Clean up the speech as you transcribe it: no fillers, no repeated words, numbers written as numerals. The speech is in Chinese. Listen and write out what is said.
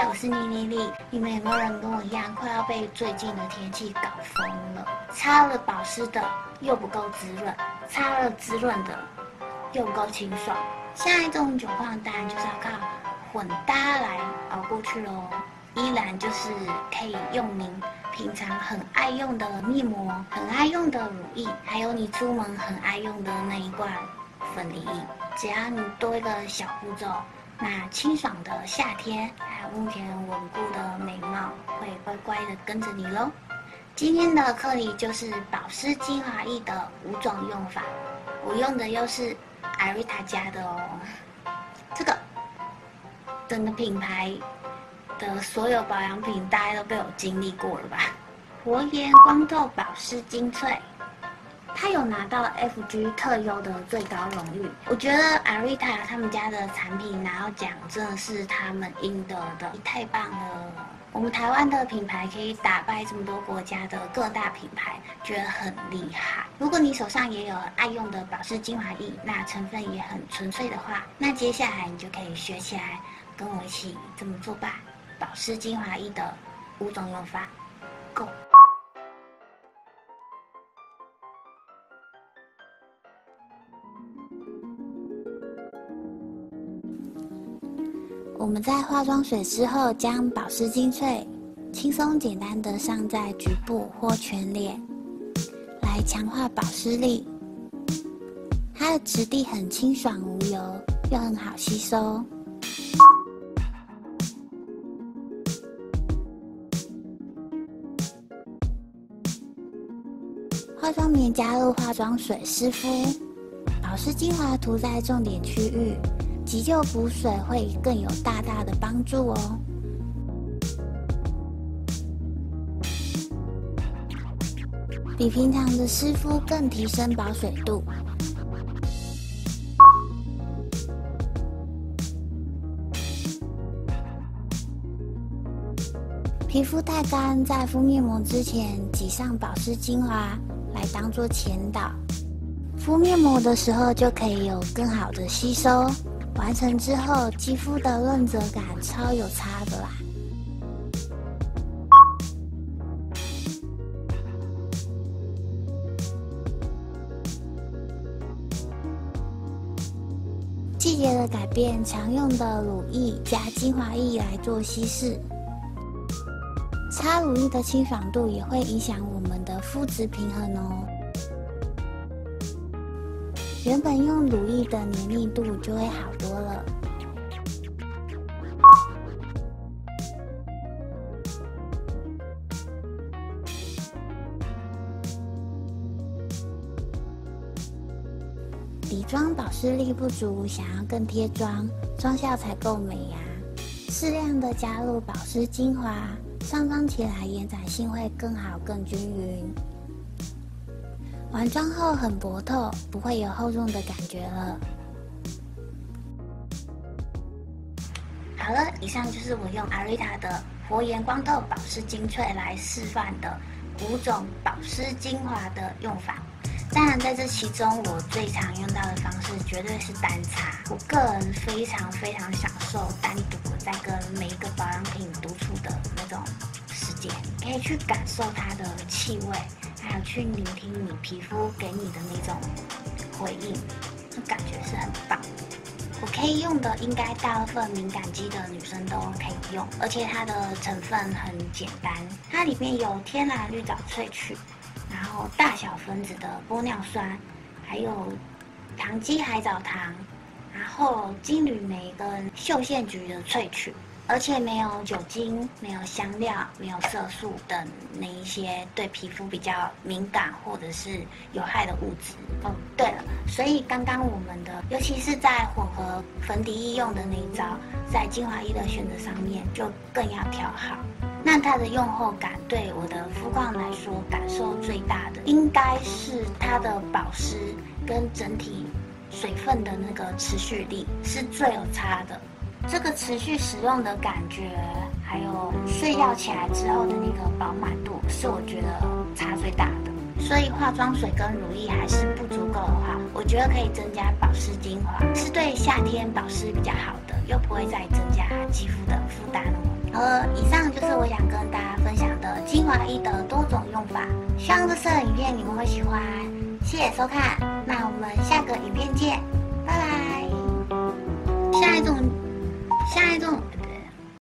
我是妮妮丽。你们有没有人跟我一样，快要被最近的天气搞疯了？擦了保湿的又不够滋润，擦了滋润的又不够清爽。现在这种情况，当然就是要靠混搭来熬过去咯。依然就是可以用您平常很爱用的面膜、很爱用的乳液，还有你出门很爱用的那一罐粉底液。只要你多一个小步骤，那清爽的夏天，还有目前稳固的美貌，会乖乖的跟着你咯。今天的课题就是保湿精华液的5种用法，我用的又是艾瑞塔家的哦。这个整个品牌的所有保养品，大家都被我经历过了吧？活颜光透保湿精粹，它有拿到 FG 特优的最高荣誉。我觉得艾瑞塔他们家的产品拿到奖，真的是他们应得的，太棒了！我们台湾的品牌可以打败这么多国家的各大品牌，觉得很厉害。如果你手上也有爱用的保湿精华液，那成分也很纯粹的话，那接下来你就可以学起来，跟我一起这么做吧。保湿精华液的5种用法 ，Go！ 我们在化妆水之后，将保湿精粹轻松简单的上在局部或全脸，来强化保湿力。它的质地很清爽无油，又很好吸收。化妆棉加入化妆水湿敷，保湿精华涂在重点区域，急救补水会更有大大的帮助哦。比平常的湿敷更提升保水度。皮肤太干，在敷面膜之前挤上保湿精华来当做前导，敷面膜的时候就可以有更好的吸收。完成之后，肌肤的润泽感超有差的啦。季节的改变，常用的乳液加精华液来做稀释。擦乳液的清爽度也会影响我们的肤质平衡哦。原本用乳液的黏腻度就会好多了。底妆保湿力不足，想要更贴妆，妆效才够美呀。适量的加入保湿精华，上妆起来延展性会更好、更均匀。完妆后很薄透，不会有厚重的感觉了。好了，以上就是我用艾瑞塔的活颜光透保湿精粹来示范的5种保湿精华的用法。当然，在这其中，我最常用到的方式绝对是单擦。我个人非常享受单独在跟每一个保养品独处的那种时间，可以去感受它的气味，还有去聆听你皮肤给你的那种回应，那感觉是很棒。我可以用的，应该大部分敏感肌的女生都可以用，而且它的成分很简单，它里面有天然绿藻萃取。然后大小分子的玻尿酸，还有糖基海藻糖，然后金缕梅跟绣线菊的萃取，而且没有酒精、没有香料、没有色素等那一些对皮肤比较敏感或者是有害的物质。哦，对了，所以刚刚我们的，尤其是在混合粉底液用的那一招，在精华液的选择上面就更要调好。那它的用后感对我的肤况来说，感受最大的应该是它的保湿跟整体水分的那个持续力是最有差的。这个持续使用的感觉，还有睡觉起来之后的那个饱满度，是我觉得差最大的。所以化妆水跟乳液还是不足够的话，我觉得可以增加保湿精华，是对夏天保湿比较好的，又不会再增加肌肤的负担哦。好华液的多种用法。希望这次的影片你们会喜欢，谢谢收看，那我们下个影片见。